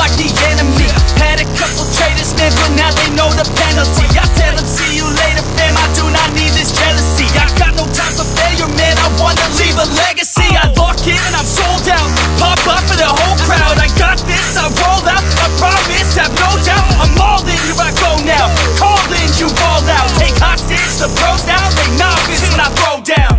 like the enemy. Had a couple traitors, man, but now they know the penalty. I tell them, see you later, fam, I do not need this jealousy. I got no time for failure, man, I wanna leave a legacy. I lock in and I'm sold out, pop up for the whole crowd. I got this, I roll out, I promise, have no doubt. I'm all in, here I go now, call in, you roll out. Take hostage, the pros now, they novice when I throw down.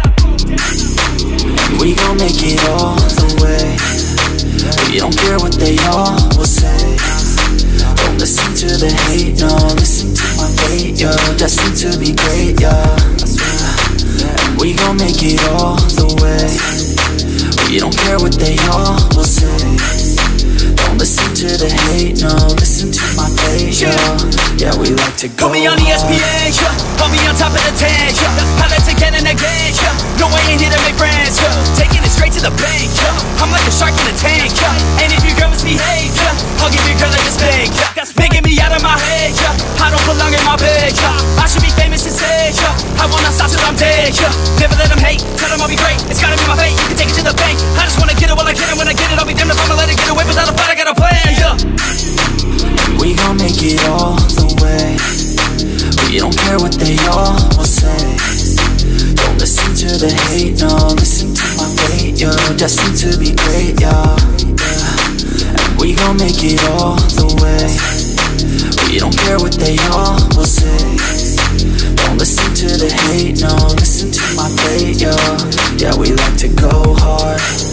We gon' make it all the way. We don't care what they all will say. Don't listen to the hate, no, listen to my fate, yo. Destined to be great, yeah. And we gon' make it all the way. We don't care what they all will say. Don't listen to the hate, no, listen to my fate, yo. Yeah, we like to go put me on ESPN, yeah. I'll be on top of the tank, yeah. Pilots again and again, yeah. No, I ain't here to make friends, yeah. Taking it straight to the bank, yeah. I'm like a shark in a tank, yeah. And if your girl misbehave, yeah, I'll give your girl like a spank, yeah. That's making me out of my head, yeah. I don't belong in my bed, yeah. I should be famous instead, yeah. I will not stop till I'm dead, yeah. Never let them hate, tell them I'll be great. It's gotta be my fate, you can take it to the bank. I just wanna get it while I can, and when I get it, I'll be damned if I'ma let it get away. Without a fight, I got a plan, yeah. We gon' make it all the way. We don't care what they all will say. Don't listen to the hate, no, listen to my fate, yo. Destined to be great, yeah. And we gon' make it all the way. We don't care what they all will say. Don't listen to the hate, no, listen to my fate, yo. Yeah, we like to go hard.